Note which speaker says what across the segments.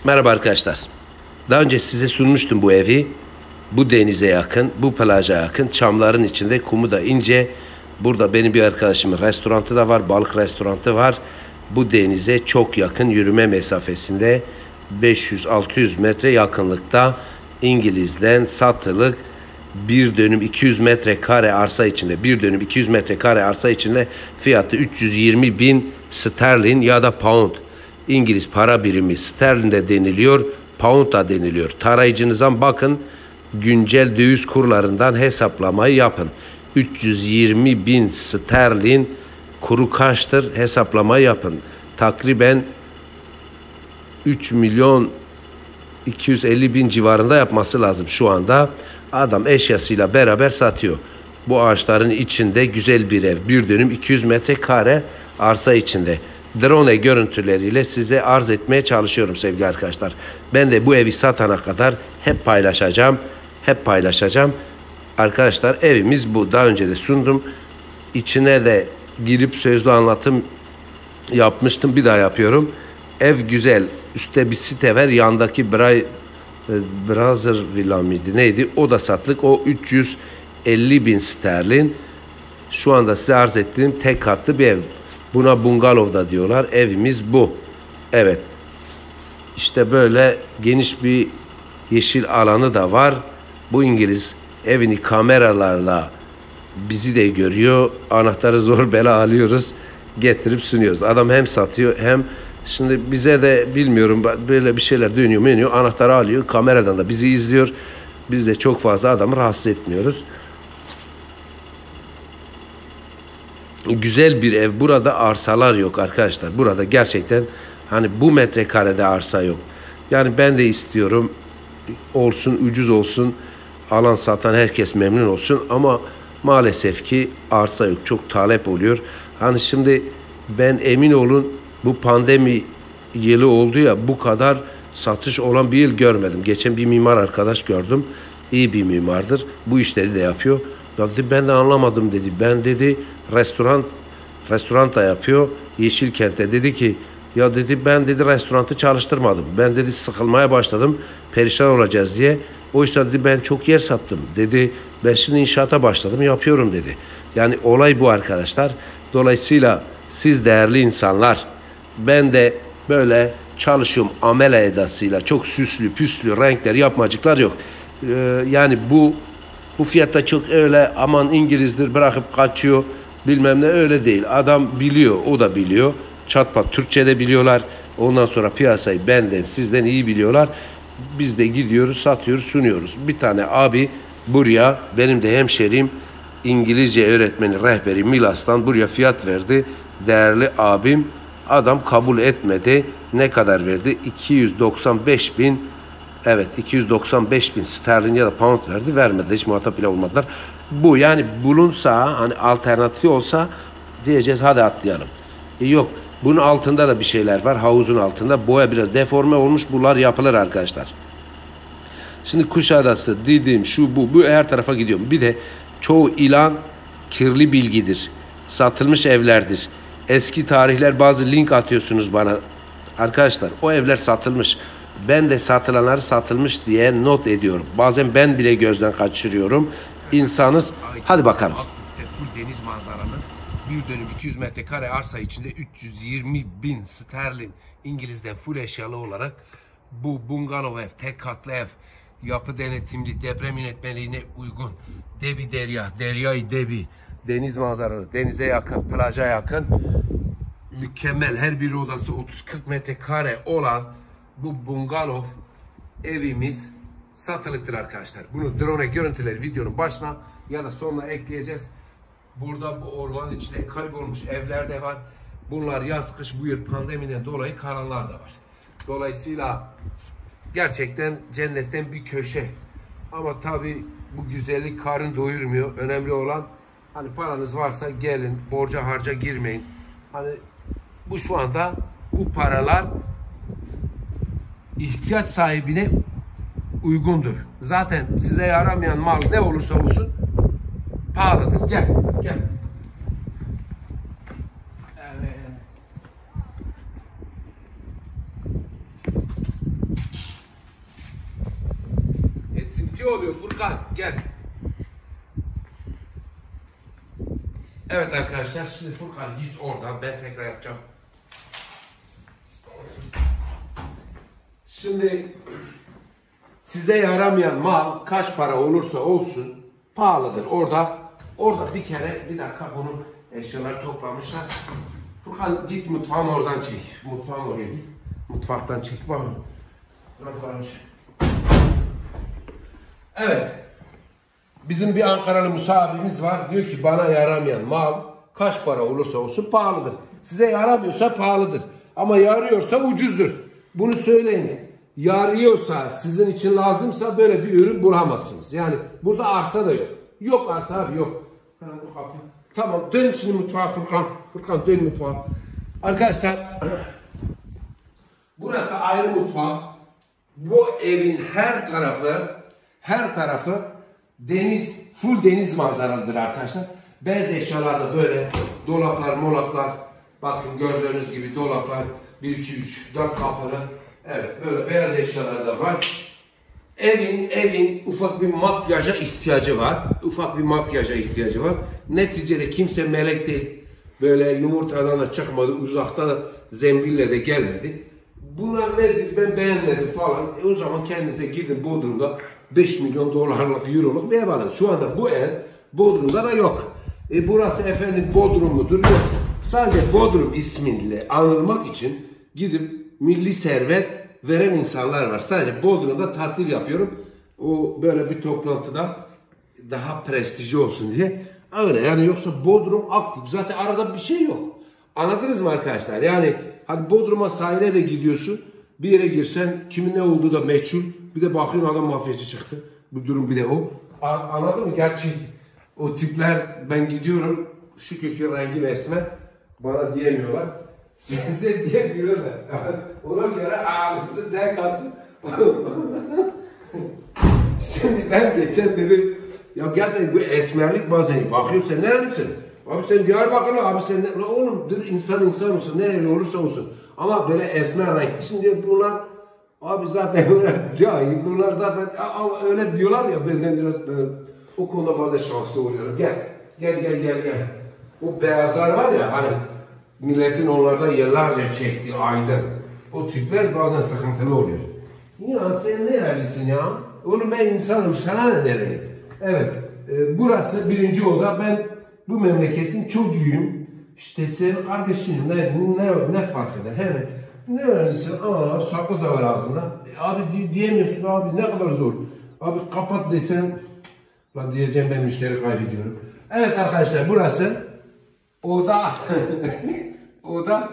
Speaker 1: Merhaba arkadaşlar. Daha önce size sunmuştum bu evi. Bu denize yakın, bu plaja yakın, çamların içinde, kumu da ince. Burada benim bir arkadaşımın restoranı da var, balık restoranı var. Bu denize çok yakın, yürüme mesafesinde 500-600 metre yakınlıkta. İngiliz'den satılık bir dönüm 200 metrekare arsa içinde, bir dönüm 200 metrekare arsa içinde fiyatı 320 bin sterlin ya da pound. İngiliz para birimi sterlin de deniliyor, pound da deniliyor. Tarayıcınızdan bakın, güncel döviz kurlarından hesaplamayı yapın. 320 bin sterlin kuru kaçtır hesaplamayı yapın. Takriben 3 milyon 250 bin civarında yapması lazım şu anda. Adam eşyasıyla beraber satıyor. Bu ağaçların içinde güzel bir ev. Bir dönüm 200 metrekare arsa içinde. Drone görüntüleriyle size arz etmeye çalışıyorum sevgili arkadaşlar. Ben de bu evi satana kadar hep paylaşacağım. Hep paylaşacağım. Arkadaşlar evimiz bu. Daha önce de sundum. İçine de girip sözlü anlatım yapmıştım. Bir daha yapıyorum. Ev güzel. Üstte bir site var. Yandaki Brother Villa mıydı neydi? O da satılık. O 350 bin sterlin. Şu anda size arz ettiğim tek katlı bir ev. Buna bungalov da diyorlar. Evimiz bu. Evet. İşte böyle geniş bir yeşil alanı da var. Bu İngiliz evini kameralarla bizi de görüyor. Anahtarı zor bela alıyoruz. Getirip sunuyoruz. Adam hem satıyor hem şimdi bize de bilmiyorum böyle bir şeyler dönüyor. Anahtarı alıyor. Kameradan da bizi izliyor. Biz de çok fazla adamı rahatsız etmiyoruz. Güzel bir ev. Burada arsalar yok arkadaşlar. Burada gerçekten hani bu metrekarede arsa yok. Yani ben de istiyorum olsun, ucuz olsun, alan satan herkes memnun olsun ama maalesef ki arsa yok. Çok talep oluyor. Hani şimdi ben emin olun bu pandemi yılı oldu ya, bu kadar satış olan bir yıl görmedim. Geçen bir mimar arkadaş gördüm. İyi bir mimardır. Bu işleri de yapıyor. Ya dedi, ben de anlamadım dedi. Ben dedi restoran da yapıyor. Yeşilkent'te dedi ki ya dedi ben dedi restoranı çalıştırmadım. Ben dedi sıkılmaya başladım. Perişan olacağız diye. Oysa dedi ben çok yer sattım. Dedi ben şimdi inşaata başladım yapıyorum dedi. Yani olay bu arkadaşlar. Dolayısıyla siz değerli insanlar, ben de böyle çalışıyorum amele edasıyla, çok süslü püslü renkler yapmacıklar yok. Yani bu fiyatta çok öyle aman İngilizdir bırakıp kaçıyor bilmem ne öyle değil. Adam biliyor, o da biliyor. Çatpat Türkçe'de biliyorlar. Ondan sonra piyasayı benden sizden iyi biliyorlar. Biz de gidiyoruz, satıyoruz, sunuyoruz. Bir tane abi buraya, benim de hemşerim, İngilizce öğretmeni, rehberi Milas'tan buraya fiyat verdi. Değerli abim, adam kabul etmedi. Ne kadar verdi? 295 bin, evet 295 bin sterlin ya da pound verdi. Vermedi. Hiç muhatap bile olmadılar. Bu yani bulunsa, hani alternatifi olsa diyeceğiz hadi atlayalım. Yok. Bunun altında da bir şeyler var. Havuzun altında. Boya biraz deforme olmuş. Bunlar yapılır arkadaşlar. Şimdi Kuşadası, Didim, şu bu her tarafa gidiyorum. Bir de çoğu ilan kirli bilgidir. Satılmış evlerdir. Eski tarihler, bazı link atıyorsunuz bana. Arkadaşlar o evler satılmış. Ben de satılanları satılmış diye not ediyorum. Bazen ben bile gözden kaçırıyorum. İnsanız. Hadi bakalım. Full deniz manzaralı. Bir dönüm 200 metrekare arsa içinde 320 bin sterlin, İngiliz'den full eşyalı olarak bu bungalov ev, tek katlı ev, yapı denetimli, deprem yönetmeliğine uygun, Debi Derya, Derya'yı Debi, deniz manzaralı, denize yakın, plaja yakın, mükemmel, her bir odası 30-40 metrekare olan bu bungalov evimiz satılıktır arkadaşlar. Bunu drone görüntüleri videonun başına ya da sonuna ekleyeceğiz. Burada bu ormanın içinde kaybolmuş evler de var. Bunlar yaz kış bu yıl pandemiden dolayı kalanlar da var. Dolayısıyla gerçekten cennetten bir köşe. Ama tabi bu güzellik karın doyurmuyor. Önemli olan hani paranız varsa gelin, borca harca girmeyin. Hani bu şu anda bu paralar ihtiyaç sahibine uygundur. Zaten size yaramayan mal ne olursa olsun pahalıdır. Gel. Evet. Ne oluyor Furkan? Gel. Evet arkadaşlar, şimdi Furkan git oradan, ben tekrar yapacağım. Şimdi size yaramayan mal kaç para olursa olsun pahalıdır. Orada bir kere, bir dakika, bunu eşyalar toplamışlar. Furkan git mutfağın oradan çek. Mutfağın oraya git. Mutfaktan çek. Bakın. Evet. Bizim bir Ankaralı Musa abimiz var. Diyor ki bana yaramayan mal kaç para olursa olsun pahalıdır. Size yaramıyorsa pahalıdır. Ama yarıyorsa ucuzdur. Bunu söyleyin. Yarıyorsa, sizin için lazımsa böyle bir ürün bulamazsınız. Yani burada arsa da yok. Yok arsa abi, yok. Tamam, dön şimdi mutfağa Furkan. Furkan dön mutfağa. Arkadaşlar burası ayrı mutfak. Bu evin her tarafı deniz, full deniz manzaralıdır arkadaşlar. Beyaz eşyalarda böyle dolaplar, molaplar. Bakın gördüğünüz gibi dolaplar 1, 2, 3, 4 kapılı. Evet, böyle beyaz eşyalar da var. Evin ufak bir makyaja ihtiyacı var. Ufak bir makyaja ihtiyacı var. Neticede kimse melek değil. Böyle yumurtadan da çıkmadı, uzakta da zembille de gelmedi. Bunlar nedir, ben beğenmedim falan. O zaman kendinize gidin Bodrum'da 5 milyon dolarlık, euroluk bir ev alın. Şu anda bu ev Bodrum'da da yok. Burası efendim Bodrum mudur? Yok. Sadece Bodrum ismiyle anılmak için gidip milli servet veren insanlar var. Sadece Bodrum'da tatil yapıyorum. O böyle bir toplantıda daha prestijli olsun diye. Öyle yani, yoksa Bodrum aktif. Zaten arada bir şey yok. Anladınız mı arkadaşlar? Yani hadi Bodrum'a sahile de gidiyorsun. Bir yere girsen kimin ne olduğu da meçhul. Bir de bakıyorsun adam mafyacı çıktı. Bu durum bir de o. Anladın mı? Gerçi o tipler, ben gidiyorum şükür ki rengim esmer. Bana diyemiyorlar. Size diyebiliyorlar. Ona göre ağrısı denk attım. Şimdi ben geçen dedim ya gerçekten bu esmerlik bazen bakıyorum, sen nerelisin? Abi sen Diyarbakırlı, abi sen ne? Oğlum insan olsun, nereli olursa olsun. Ama böyle esmer renklisin diye bunlar abi zaten cahil. Bunlar zaten öyle diyorlar ya, benden biraz o konuda bazen şanslı oluyorum. Gel. O beyazlar var ya hani milletin onlardan yıllarca çektiği ayda. O tipler bazen sıkıntılı oluyor. Ya sen nerelisin ya? Oğlum ben insanım, sana ne nereli? Evet, burası birinci oda. Ben bu memleketin çocuğuyum. İşte senin kardeşinim, ne fark eder? Hemen nerelisin? Aa, sakız da var ağzında. Abi diyemiyorsun abi, ne kadar zor. Abi kapat desen, la diyeceğim, ben müşteri kaybediyorum. Evet arkadaşlar, burası oda. Oda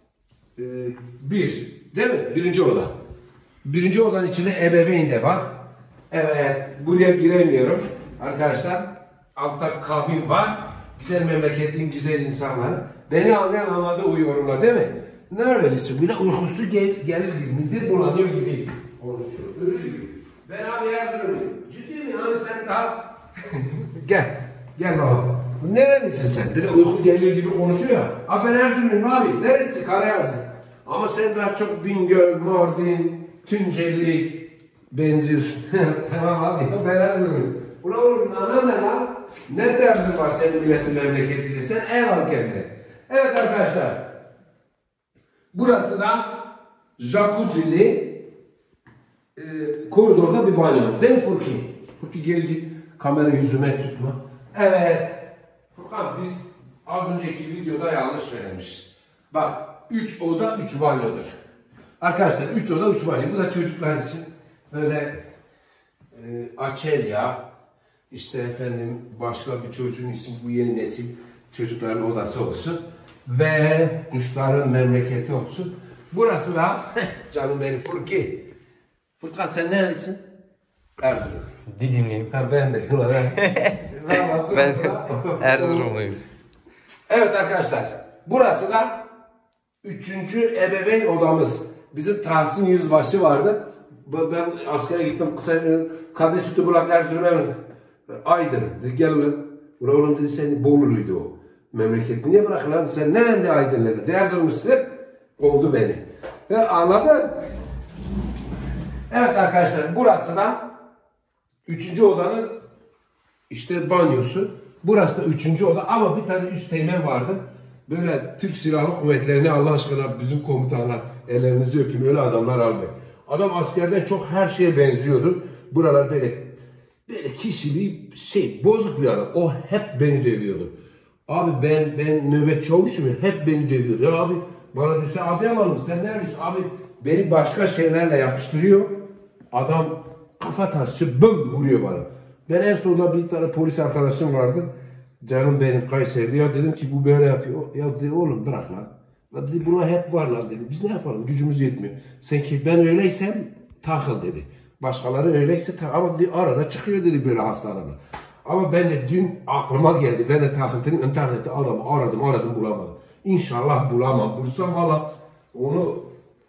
Speaker 1: bir, değil mi? Birinci oda. Birinci odanın içinde ebeveyn de var. Evet, buraya giremiyorum arkadaşlar. Altta kabin var. Güzel memleketin güzel insanları. Beni anlayan anladı o yorumla, değil mi? Nerelisin? Bir de uykusu gelir gibi, midir bulanıyor gibi konuşuyor. Ölü gibi. Ben abi Erzurumluyum. Ciddi mi? Hani sen daha... Gel baba. Nerelisin sen? Bir de uyku geliyor gibi konuşuyor ya. Abi ben Erzurumluyum abi. Neresi? Karayazı. Ama sen daha çok Bingöl, Mardin, Tunceli benziyorsun. Tamam abi, ben Erzurumluyum. Ulan oğlum ne lan? Ne derdin var senin milletin memleketiyle? Sen ev al kendine. Evet arkadaşlar. Burası da jacuzzi'li koridorda bir banyomuz. Değil mi Furki? Furki gel kamerayı yüzüme tutma. Evet. Furkan biz az önceki videoda yanlış söylemişiz. Bak 3 oda 3 banyodur. Arkadaşlar 3 oda 3 banyo. Bu da çocuklar için böyle Açelya, işte efendim başka bir çocuğun ismi, bu yeni nesil çocukların odası olsun. Ve kuşların memleketi olsun. Burası da canım benim Furki. Furkan sen nerelisin? Erzurum.
Speaker 2: Didimliyim.
Speaker 1: Ha ben de.
Speaker 2: Ben Erzurumluyum.
Speaker 1: Evet arkadaşlar. Burası da 3. ebeveyn odamız. Bizim Tahsin Yüzbaşı vardı. Ben askere gittim. Kadın Sütü Bulak Erzurum'a verdim. Aydın. Gel ulan. Oğlum dedi senin Bolulu'ydu o. Memleketi niye bırakın lan? Sen nerede Aydın'la dedi. Erzurum'sun. Kovdu beni. Anladın? Evet arkadaşlar. Burası da Üçüncü odanın işte banyosu. Burası da üçüncü oda ama bir tane üst teğmen vardı. Böyle Türk Silahlı Kuvvetleri'ne Allah aşkına bizim komutanlar ellerinizi öpeyim öyle adamlar almayın. Adam askerden çok her şeye benziyordu. Buralar böyle kişiliği bozuk bir adam. O hep beni dövüyordu. Abi ben nöbetçi olmuşum ya hep beni dövüyordu. Ya abi bana diyor sen Adıyamanlı sen neredesin? Abi beni başka şeylerle yakıştırıyor. Adam kafa taşı bım vuruyor bana. Ben en sonunda bir tane polis arkadaşım vardı. Canım benim Kayseri. Ya dedim ki bu böyle yapıyor. Ya dedi oğlum bırak lan. Ya dedi buna hep var lan dedi. Biz ne yapalım gücümüz yetmiyor. Sen ki ben öyleysem takıl dedi. Başkaları öyleyse ama dedi, arada çıkıyor dedi böyle hasta adamlar. Ama ben de dün aklıma geldi. Ben de takıntılıyım. İnternette adamı aradım bulamadım. İnşallah bulamam. Bulsam valla onu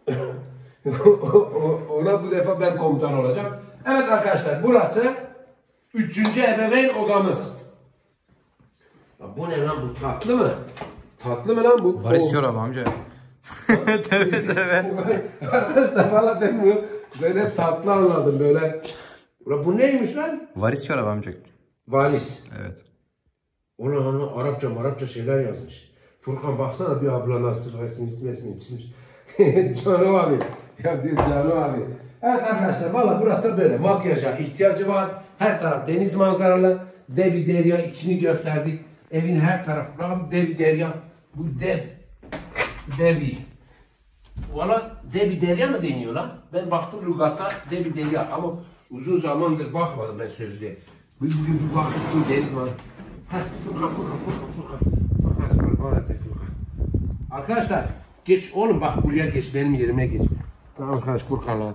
Speaker 1: ona bu defa ben komutan olacağım. Evet arkadaşlar burası 3. ebeveyn odamız. Ya bu ne lan bu tatlı mı? Tatlı mı lan bu?
Speaker 2: Varis çorap amca.
Speaker 1: Evet. Arkadaşlar valla ben bunu böyle tatlı anladım böyle. Bu neymiş lan?
Speaker 2: Varis çorap amca.
Speaker 1: Varis.
Speaker 2: Evet.
Speaker 1: Ona Arapça şeyler yazmış. Furkan baksana bir abla nasıl resmini çizmiş. Canım abi. Ya diyor canım abi. Evet arkadaşlar valla burası da böyle. Makyaja ihtiyacı var. Her taraf deniz manzaralı. Debi derya içini gösterdik. Evin her tarafı debi derya. Bu debi. Valla debi derya mı deniyor lan? Ben baktım lügata debi derya ama uzun zamandır bakmadım ben sözlüğe. Bugün bir baktım deniz var. Furkan. Arkadaşlar geç oğlum bak buraya geç benim yerime geç. Tamam arkadaş Furkan'la.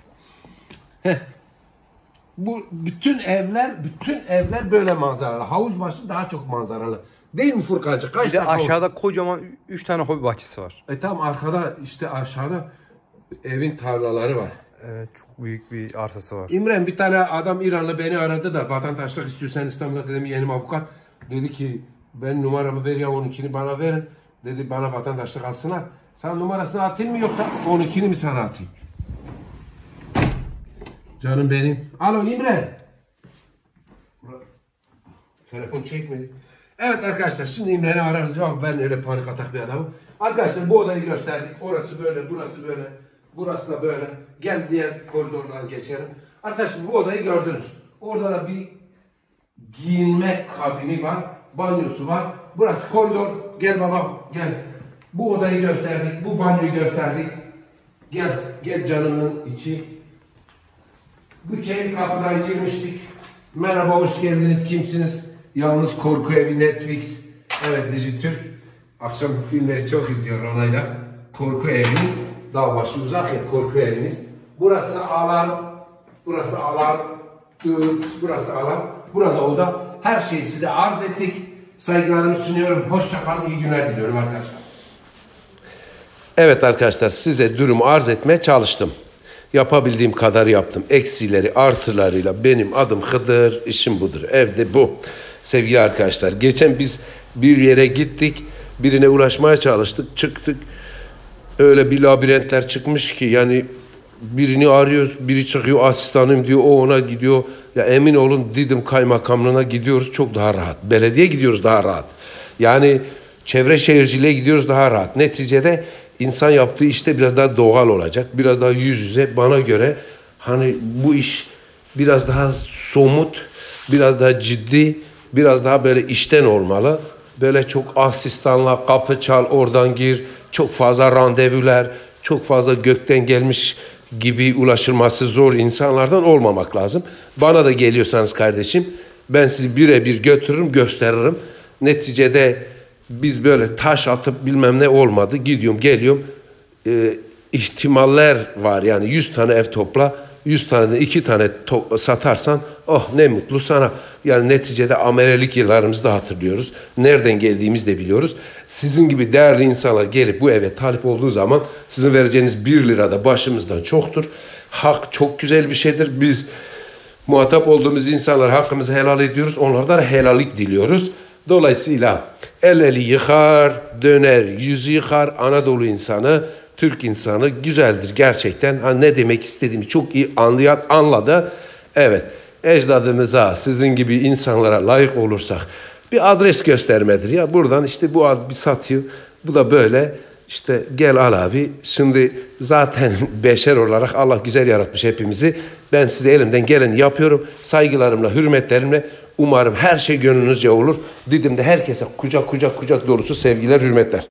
Speaker 1: Bu bütün evler böyle manzaralı. Havuz başı daha çok manzaralı. Değil mi Furkancı?
Speaker 2: Bir de aşağıda kocaman 3 tane hobi bahçesi var.
Speaker 1: Tam arkada işte aşağıda evin tarlaları var.
Speaker 2: Evet çok büyük bir arsası var.
Speaker 1: İmren bir tane adam İranlı beni aradı da vatandaşlık istiyorsan İstanbul'da dedim yeni avukat. Dedi ki ben numaramı ver ya 12'ni bana verin. Dedi bana vatandaşlık alsınlar. Sen numarasını atayım mı yoksa 12'ni mi sana atayım? Canım benim. Alo İmren. Telefon çekmedi. Evet arkadaşlar şimdi İmren'i ararız. Bak ben öyle panik atak bir adamım. Arkadaşlar bu odayı gösterdik. Orası böyle, burası böyle. Burası da böyle. Gel diğer koridordan geçelim. Arkadaşlar bu odayı gördünüz. Orada da bir giyinme kabini var. Banyosu var. Burası koridor. Gel babam gel. Bu odayı gösterdik. Bu banyoyu gösterdik. Gel canımın içi. Bu çelik kapıdan girmiştik. Merhaba hoş geldiniz. Kimsiniz? Yalnız Korku Evi Netflix. Evet Dijitürk. Akşam filmleri çok izliyor onayla. Korku Evi. Dağ başı uzak ya korku evimiz. Burası da alarm. Burası da alarm. Burası da alarm. Burada oda. Her şeyi size arz ettik. Saygılarımı sunuyorum. Hoşça kalın. İyi günler diliyorum arkadaşlar. Evet arkadaşlar size durumu arz etmeye çalıştım. Yapabildiğim kadar yaptım. Eksileri artılarıyla benim adım Hıdır. İşim budur. Evde bu. Sevgili arkadaşlar geçen biz bir yere gittik. Birine ulaşmaya çalıştık. Çıktık. Öyle bir labirentler çıkmış ki yani birini arıyoruz, biri çıkıyor asistanım diyor, o ona gidiyor. Ya emin olun Didim Kaymakamlığına gidiyoruz çok daha rahat. Belediye gidiyoruz daha rahat. Yani çevre şehirciliğe gidiyoruz daha rahat. Neticede insan yaptığı işte biraz daha doğal olacak. Biraz daha yüz yüze bana göre hani bu iş biraz daha somut, biraz daha ciddi, biraz daha böyle işten olmalı. Böyle çok asistanla kapı çal oradan gir. Çok fazla randevular, çok fazla gökten gelmiş gibi ulaşılması zor insanlardan olmamak lazım. Bana da geliyorsanız kardeşim ben sizi birebir götürürüm, gösteririm. Neticede biz böyle taş atıp bilmem ne olmadı. Gidiyorum, geliyorum. İhtimaller var yani 100 tane ev topla. 100 taneden 2 tane satarsan oh ne mutlu sana. Yani neticede amelelik yıllarımızı da hatırlıyoruz. Nereden geldiğimizi de biliyoruz. Sizin gibi değerli insanlar gelip bu eve talip olduğu zaman sizin vereceğiniz 1 lira da başımızdan çoktur. Hak çok güzel bir şeydir. Biz muhatap olduğumuz insanlar hakkımızı helal ediyoruz. Onlardan helallik diliyoruz. Dolayısıyla el eli yıkar, döner yüzü yıkar. Anadolu insanı, Türk insanı güzeldir gerçekten. Ha, ne demek istediğimi çok iyi anladı. Evet. ecdadımıza, sizin gibi insanlara layık olursak bir adres göstermedir. Ya buradan işte bu bir satıyor, bu da böyle. İşte gel al abi. Şimdi zaten beşer olarak Allah güzel yaratmış hepimizi. Ben size elimden geleni yapıyorum. Saygılarımla, hürmetlerimle umarım her şey gönlünüzce olur. Didim'de herkese kucak dolusu sevgiler, hürmetler.